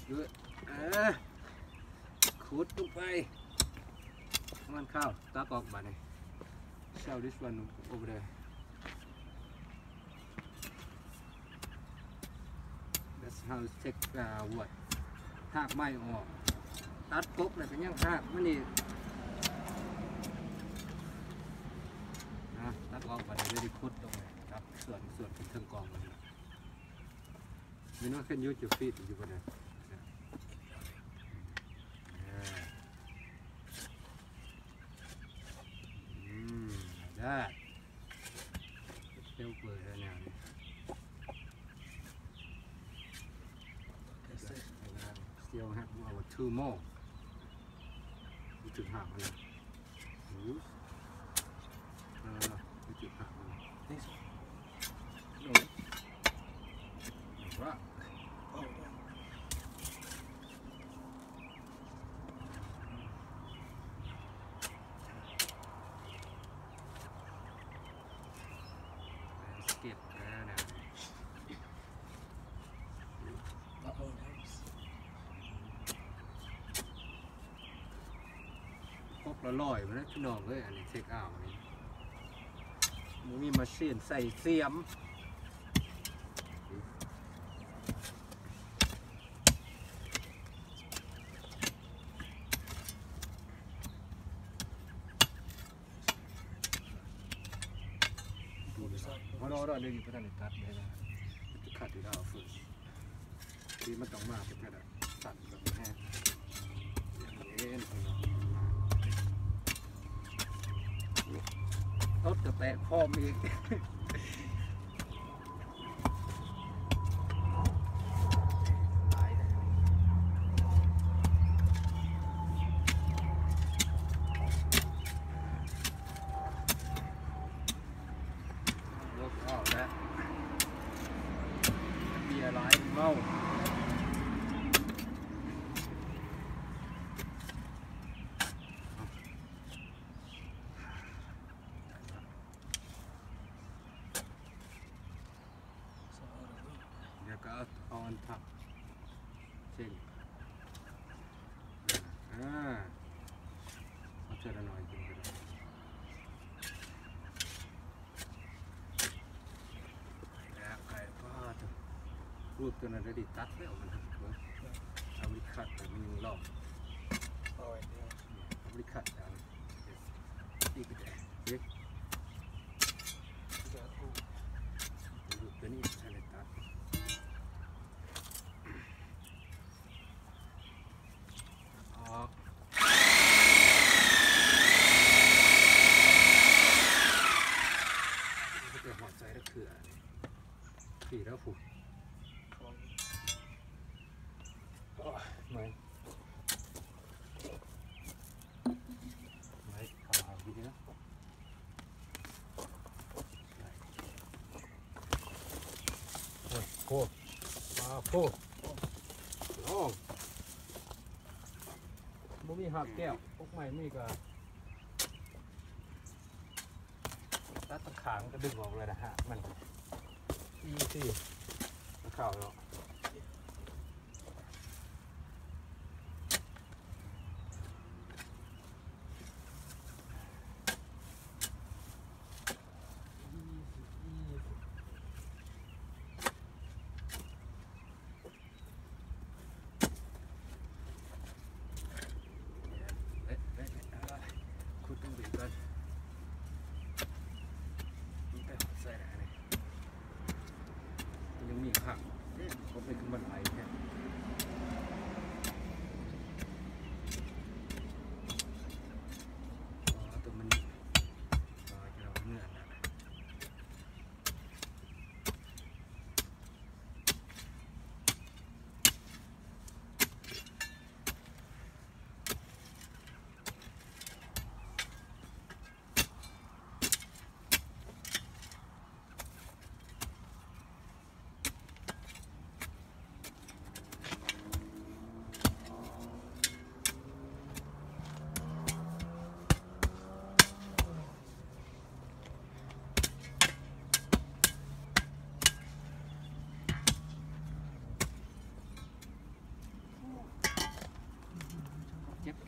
good ขุดลงไปมันข้าวตากออกมาเลย shove this one over there that's how to take wood หากไม้ออกตัดกบเลยเป็นยังหากมันนี่ตัดออกมาเลยได้ขุดลงไปครับส่วนเป็นเครื่องกองมันYou know, can use your feetอยู่บนนั้นได้เที่ยวเปิดแล้วเนี่ย Still have our 2 more จุดหักมันเลยจุดหักมันนี่สิโอ้ว่าเก็บแล้วนะพบละลอยมาแล้วพี่น้องเลยอันนี้เช็คเอาท์นี่มันมีมาชีนใส่เสียมเราเดี๋ยวพระท่านตัดเลยนะจะขัดที่เราฝึกที่มันต้องมาเป็นกระดาษตัดแบบแห้งอย่างนี้รถจะแตะพร้อมอีกเมาเดี๋ยวก็เอาอันทับเช่นเอาเจอหน่อยกินกันแล้วไก่ก็จะรูปตัวนั้นได้ตัดแล้วมันทำเอาบริคัดแต่มันยังรอบเอาบริคัดแล้วอีกแต่เล็กรูปตัวนี้ใช้เลยตัดออกก็จะหอดใจแล้วเขื่อขี่แล้วผูกไม่เอาดีนะโอ้มาโอ้โอ้บ่มีหักแก้วพวกใหม่มีก็ตัดตะขางก็ดึงออกเลยนะฮะมันอีซี่ตะข่าวเนาะยังมีขังผม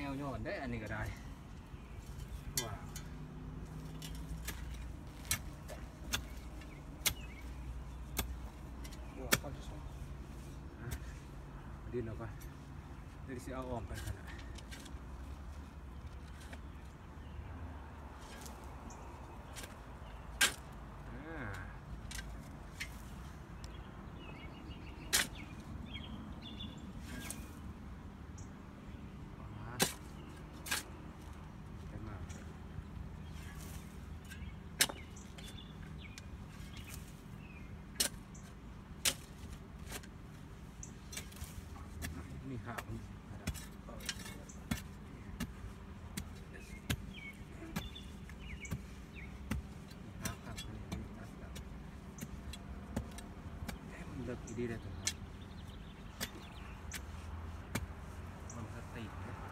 วย้อนได้อันนี้ก็ได้ว้าวดินเอาไปเดี๋ยวจะเอาออมไปขนาดนี่หามันเลิกดีเลยตัวนี้มันก็ติด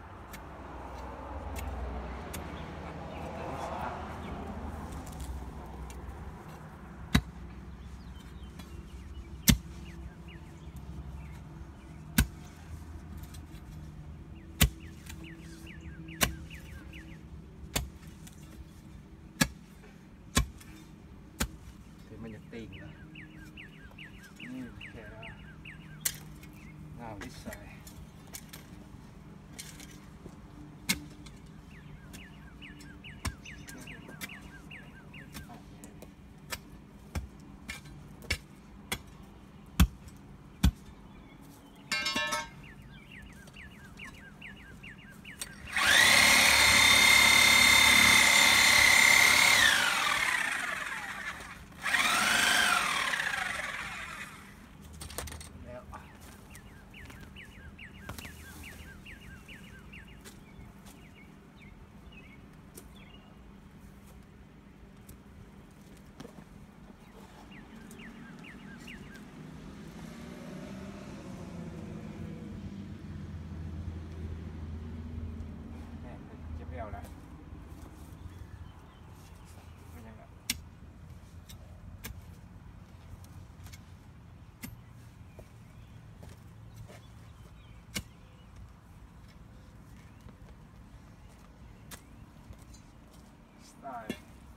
มันจะติ่งนะนี่แค่ละงาววิสัยเปรี้ยวแล้วไม่ยังไงสไตล์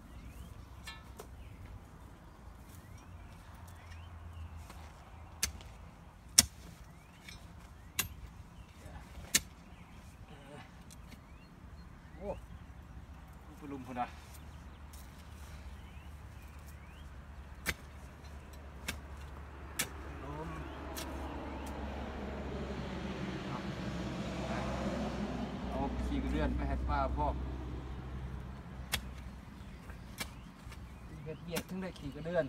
โอ้ปลุมพอดะเอาขี่กระเดือนไม่ให้ป้าพ่อเหยียดถึงได้ขี่กระเดือน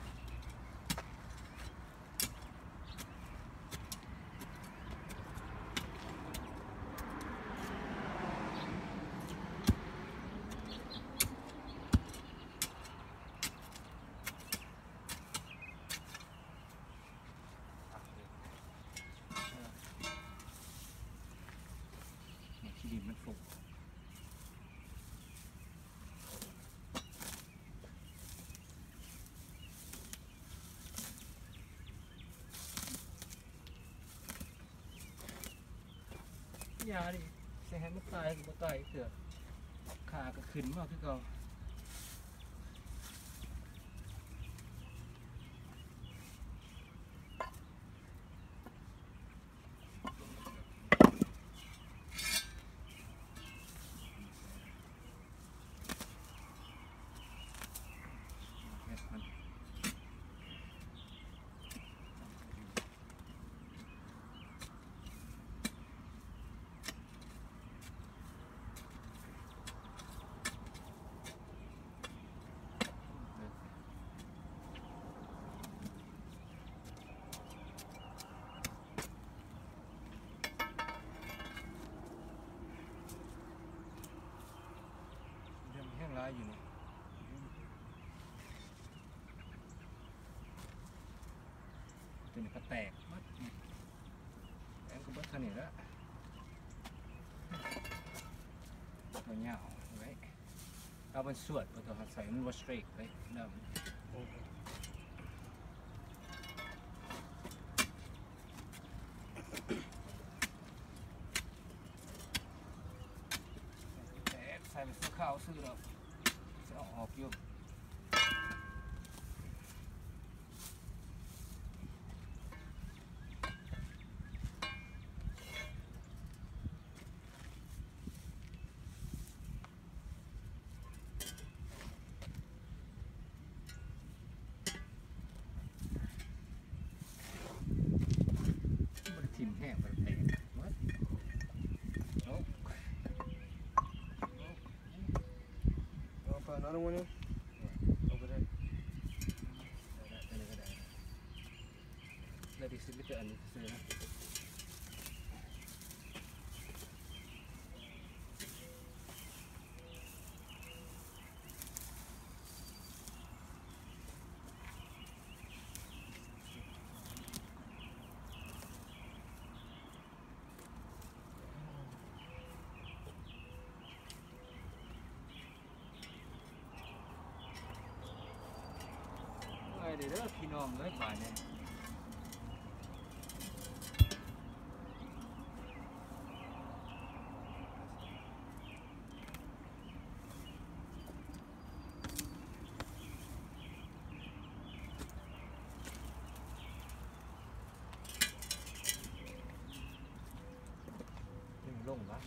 ที่ดินมันฟุกยาดิเสียให้มันตายก็ตายเถอะขาก็ขึ้นมากที่เก่าร้ายอยู่นี่ตัวนี้ก็แตกมัดแอนก็บัดขนาดแล้วตัวเงาไว้เอาเป็นส่วนตัวใส่มันวอสเตรกไว้ดำข้าวซื้อแล้วจะออกอยู่มันทิ่มแห้งไปเตะมัดโอ้ Apa nak mana? Apa dah? ได้ดิซื้อจะอันนี้ซื้อนะเดี๋ยวพี่น้องเลยบ่ายเนี่ยลงวะ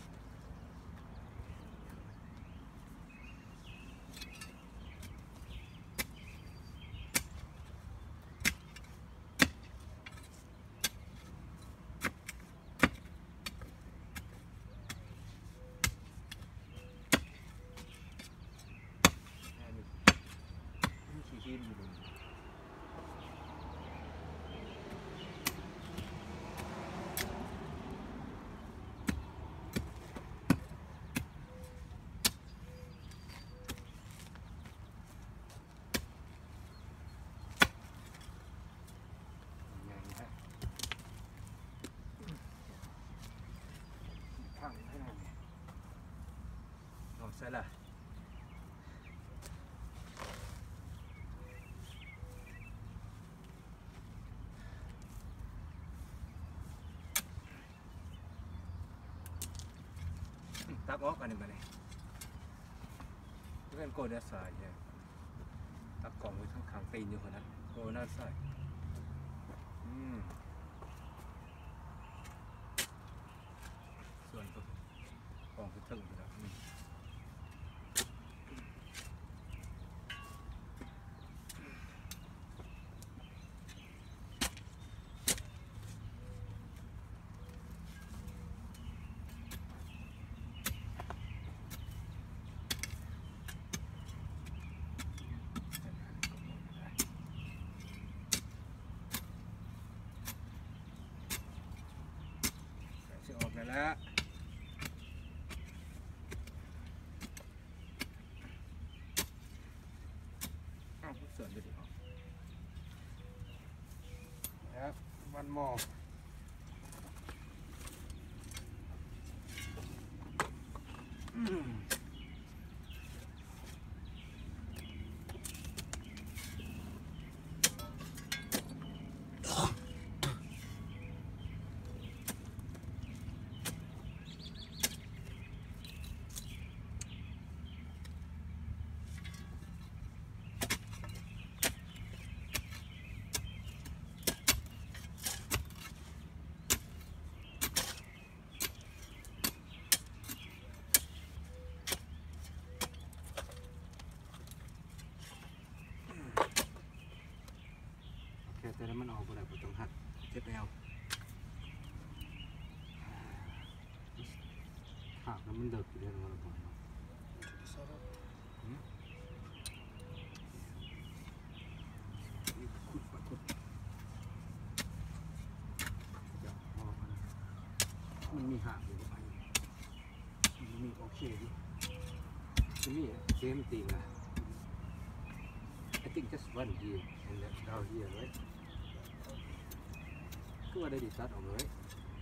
ขี่ทีมอยู่ข้างให้หน่อยเอาใส่ละตักออกกันนี่มาเนี่ยเพื่อนโกเดสายเนี่ยตักกล่องไว้ทั้งขังตีนอยู่คนนั้นโกน่าใส่ส่วนตัวกล่องคือถึงอยู่แล้วจะออกไปแล้วอ้าวส่วนไปดิครับวันหมอแต่แล้วมันออกไปแล้วต้องหัดเจ็บแอวหักแล้วมันเดือดอยู่เรื่องอะไรบ่อยเนาะขุดปะขุดจะออกมันมีหักอยู่ไปมันมีโอเคดิมันมีเซมติงอะ I think just one here and down here, right? Cứ vào đây để start over, right?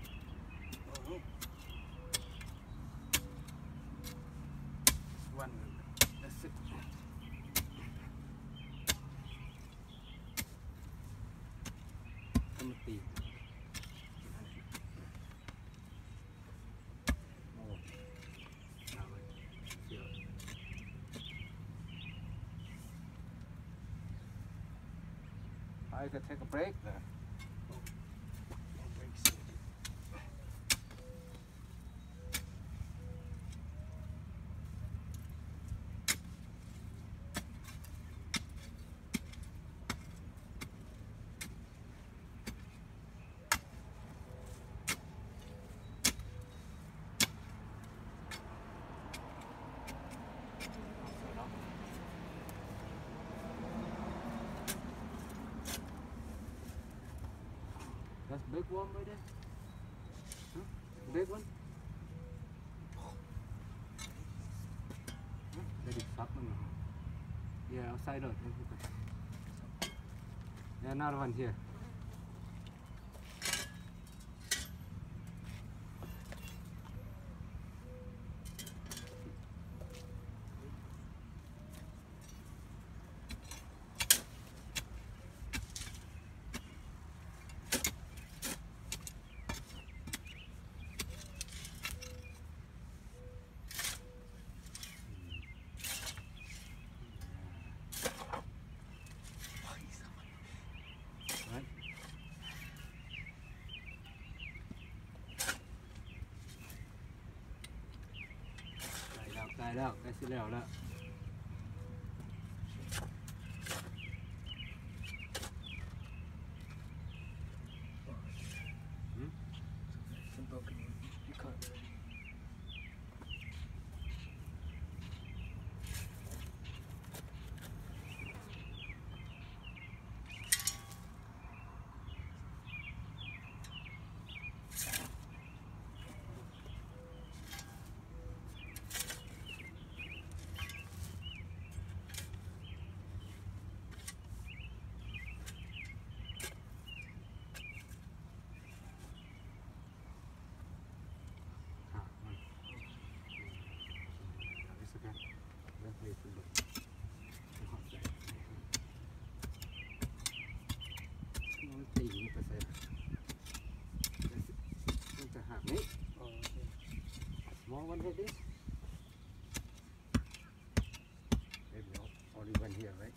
One, that's it. Come with the. Oh, now here. I could take a break there. That's big one right there. Huh? Big one. Huh? Let it suck on. Yeah, outside out. Yeah, another one here. Right. Cài đâu, cái xí lèo đó. Small one like this. Maybe only one here, right?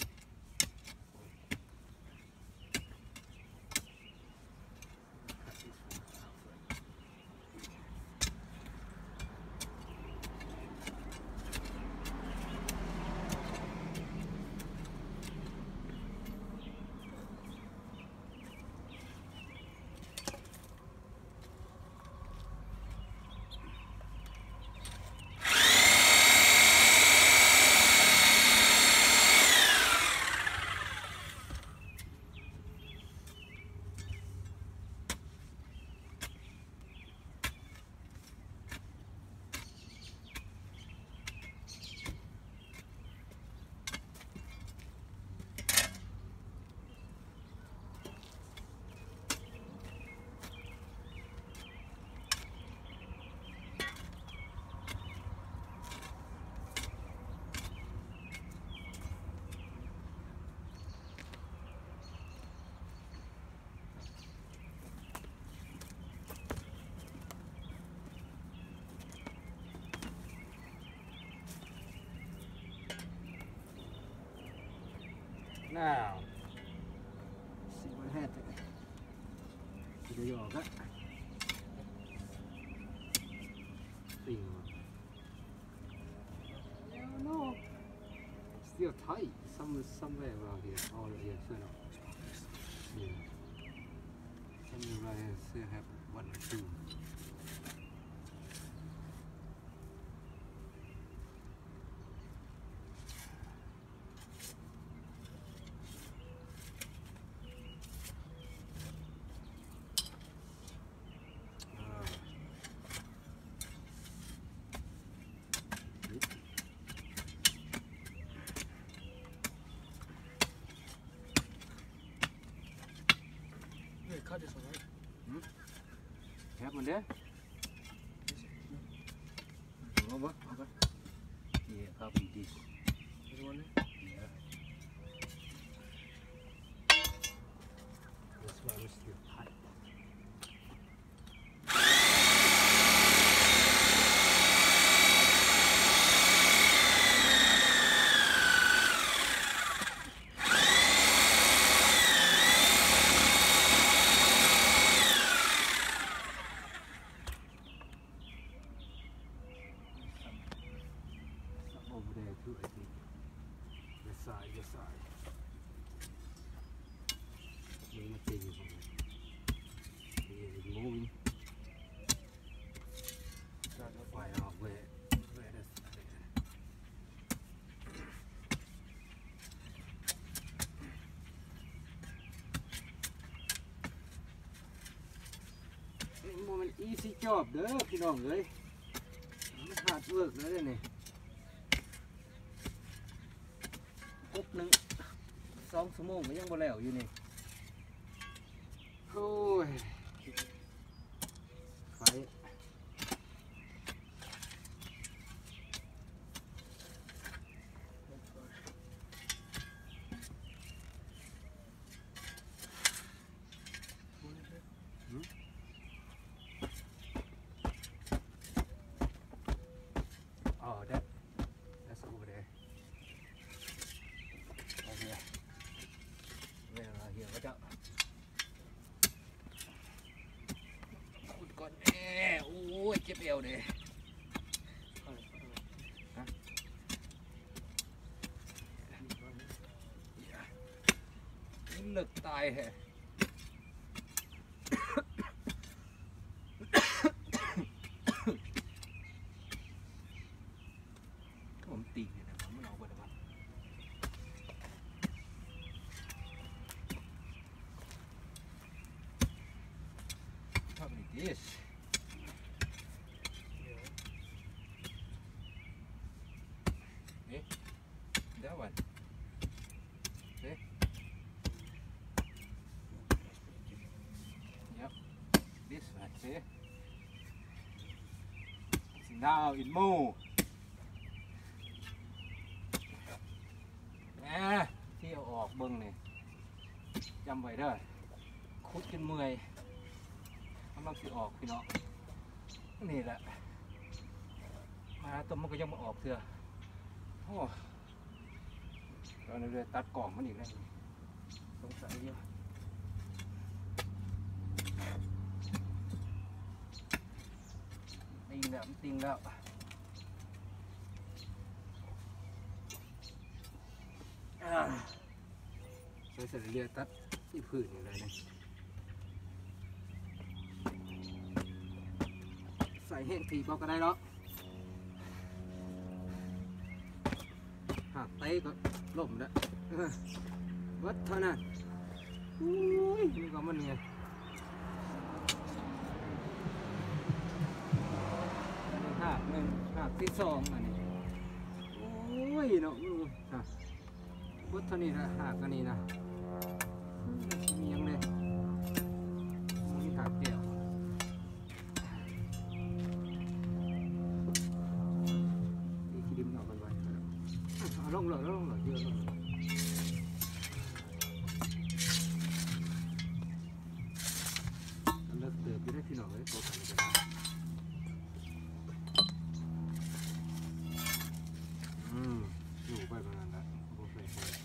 Now, see what happens. There you go. No, still tight. Somewhere around here. Oh yeah, sure. Yeah. Somewhere around here still have one or two. Cut this one, right? Have one there? Over. Yeah, probably this. This one there? Yeah. This one is still tight. มันอีซี่จอบเด้อพี่น้องเอ้ยมันหาดเวิร์กแล้วเนี่ยปุ๊บหนึ่ง2 ชั่วโมงก็ยังบ่แล้วอยู่นี่โอ้ยไฟอ๋อ that's over there okay where are here ก็จะขุดก่อนโอ้ยเจ็บเอวเลยลึกตายแฮะผมตีเนี่ยนะผมไม่เอาไปเลยครับชอบนี่ดิสนี่เดี๋ยววันนี่yep this one see now in move ที่เอาออกเบิ้งนี่จำไว้เด้อคุดจนเมื่อยกำลังสิออกพี่น้องนี่แหละมาต้มมันก็ยังมาออกเถอะโอ้ตอนนี้เลยตัดกล่องมันอีกแล้วสงสัยเยอะติงแล้วติงแล้วใส่เสร็จเรียตัดที่พื้นอยู่เลยนะใส่แห้งทีก็ได้แล้วหากเตะก็ล่มแล้ววัดเท่านั้นอุ้ยนี่ก็มันไงหากหนึ่งหากที่2อันนี้โอ้ยเนาะวัดเท่านี้นะหากอันนี้นะมียังเลยมีหากเดียวนี่คิดดิมเอากันไว้เอาลงเลยเยอะลงเลิกเติบไปได้พี่น้องเลยโตกันเลยอยู่ไปประมาณนั้นโอเค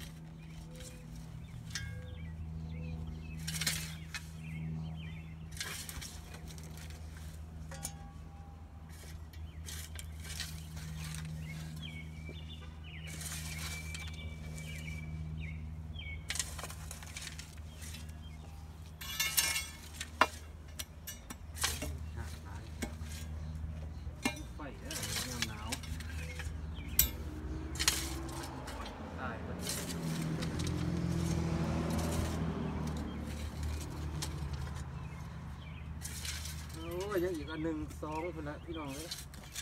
ยังอีกอัน1 2คนละพี่น้องเลย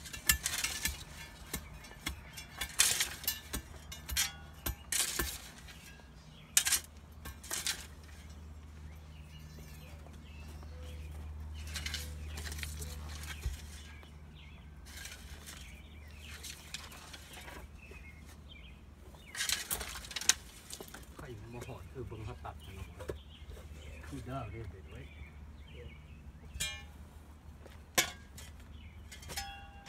ไข่มหอดคือเบิ้งเขาตัดกันออกมาคือได้เรียบร้อย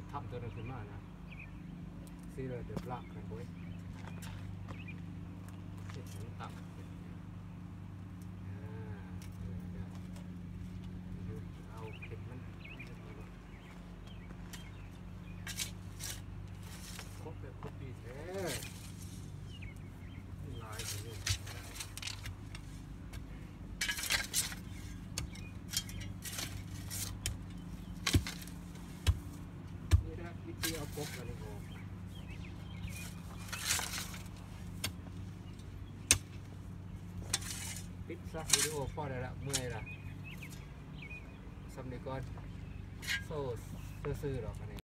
ทำตัวนั้นขึ้นมานะซีเลยเดือดรักนะเว้ยเห็ดมันตับเอาเห็ดมันครบแบบครบดีแท้ลายแบบนี้นี่นะวิธีเอากบกันเลยออกปิดซะวิดีโอพอได้ละเมื่อยละสำเนียงก่อนโซ่ซื่อๆหรอกนะ